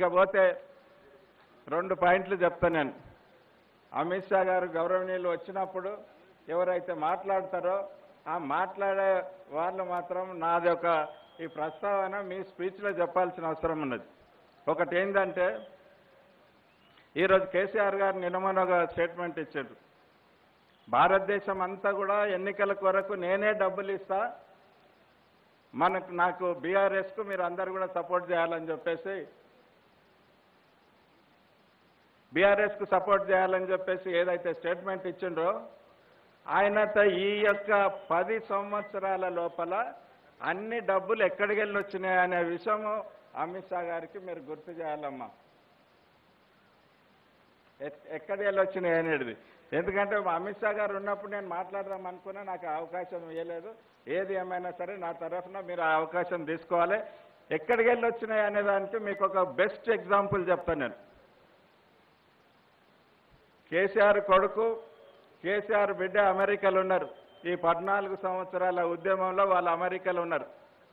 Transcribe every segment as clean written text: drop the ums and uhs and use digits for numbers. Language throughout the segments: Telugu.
ఇకపోతే 2 పాయింట్లు చెప్తాను నేను. అమిత్ షా గారు గౌరవనీయులు వచ్చినప్పుడు ఎవరైతే మాట్లాడతారో ఆ మాట్లాడే వాళ్ళు మాత్రం నాది ఒక ఈ ప్రస్తావన మీ స్పీచ్లో చెప్పాల్సిన అవసరం ఉన్నది. ఒకటి ఏంటంటే ఈరోజు కేసీఆర్ గారు నిన్నమొన్న స్టేట్మెంట్ ఇచ్చారు. భారతదేశం అంతా కూడా ఎన్నికల కొరకు నేనే డబ్బులు ఇస్తా, నాకు బీఆర్ఎస్కు మీరు అందరు కూడా సపోర్ట్ చేయాలని చెప్పేసి బీఆర్ఎస్కు సపోర్ట్ చేయాలని చెప్పేసి ఏదైతే స్టేట్మెంట్ ఇచ్చిండ్రో ఆయనతో ఈ యొక్క 10 సంవత్సరాల లోపల అన్ని డబ్బులు ఎక్కడికి వెళ్ళి వచ్చినాయి అనే విషయము అమిత్ షా గారికి మీరు గుర్తు చేయాలమ్మా. ఎక్కడికి వెళ్ళి వచ్చినాయి అనేది. ఎందుకంటే అమిత్ షా గారు ఉన్నప్పుడు నేను మాట్లాడదాం అనుకున్నా, నాకు అవకాశం ఇవ్వలేదు. ఏది ఏమైనా సరే నా తరఫున మీరు ఆ అవకాశం తీసుకోవాలి. ఎక్కడికి వెళ్ళి వచ్చినాయి అనే దానికి మీకు ఒక బెస్ట్ ఎగ్జాంపుల్ చెప్తాను నేను. కేసీఆర్ కొడుకు కేసీఆర్ బిడ్డ అమెరికాలో ఉన్నారు. ఈ 14 సంవత్సరాల ఉద్యమంలో వాళ్ళు అమెరికాలో ఉన్నారు.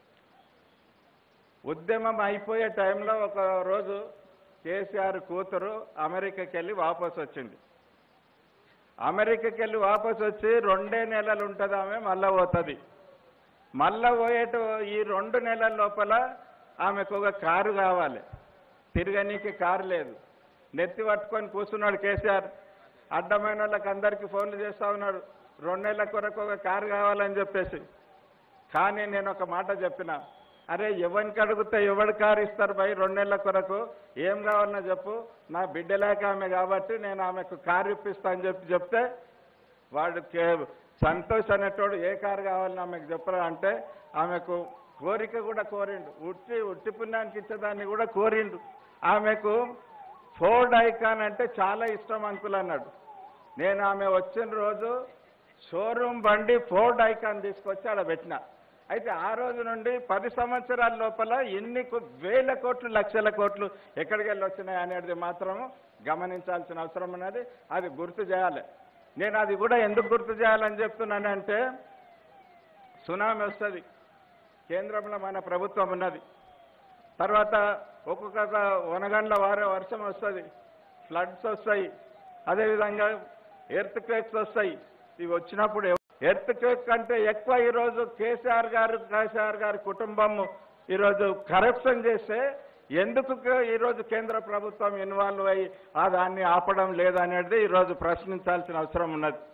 ఉద్యమం అయిపోయే టైంలో ఒక రోజు కేసీఆర్ కూతురు అమెరికాకి వెళ్ళి వాపసు వచ్చింది. అమెరికాకి వెళ్ళి వాపసు వచ్చి 2 నెలలు ఉంటుంది ఆమె, మళ్ళా పోతుంది. మళ్ళా పోయేటు ఈ 2 నెలల లోపల ఆమెకు ఒక కారు కావాలి. తిరగనీకి కారు లేదు. నెత్తి పట్టుకొని కూర్చున్నాడు కేసీఆర్. అడ్డమైన వాళ్ళకి అందరికీ ఫోన్లు చేస్తూ ఉన్నాడు, 2 నెలల కొరకు ఒక కారు కావాలని చెప్పేసి. కానీ నేను ఒక మాట చెప్పిన, అరే ఎవరికి అడిగితే ఎవరు కారు ఇస్తారు భయ్ 2 నెలల కొరకు, ఏం కావాలన్నా చెప్పు, నా బిడ్డలేక ఆమె కాబట్టి నేను ఆమెకు కారు ఇప్పిస్తా అని చెప్తే వాడు సంతోష్ అనేటోడు ఏ కారు కావాలని ఆమెకు చెప్పరా అంటే ఆమెకు కోరిక కూడా కోరిండు. ఉట్టి పుణ్యానికి ఇచ్చేదాన్ని కూడా కోరిండు. ఆమెకు ఫోర్డ్ ఐకాన్ అంటే చాలా ఇష్టం అంకుల్ అన్నాడు. నేను ఆమె వచ్చిన రోజు షోరూమ్ బండి ఫోర్డ్ ఐకాన్ తీసుకొచ్చి ఆడ పెట్టిన. అయితే ఆ రోజు నుండి 10 సంవత్సరాల లోపల ఎన్ని వేల కోట్లు లక్షల కోట్లు ఎక్కడికి వెళ్ళి వచ్చినాయి అనేది మాత్రం గమనించాల్సిన అవసరం ఉన్నది. అది గుర్తు చేయాలి. నేను అది కూడా ఎందుకు గుర్తు చేయాలని చెప్తున్నానంటే, సునామీ వస్తుంది, కేంద్రంలో మన ప్రభుత్వం ఉన్నది, తర్వాత ఒక్కొక్క వనగండ్ల వర్షం వస్తుంది, ఫ్లడ్స్ వస్తాయి, అదేవిధంగా ఎర్త్ క్వేక్స్ వస్తాయి. ఇవి వచ్చినప్పుడు ఎర్త్ క్వేక్ కంటే ఎక్కువ ఈరోజు కేసీఆర్ గారి కుటుంబం ఈరోజు కరప్షన్ చేస్తే ఎందుకు ఈరోజు కేంద్ర ప్రభుత్వం ఇన్వాల్వ్ అయ్యి దాన్ని ఆపడం లేదనేది ఈరోజు ప్రశ్నించాల్సిన అవసరం ఉన్నది.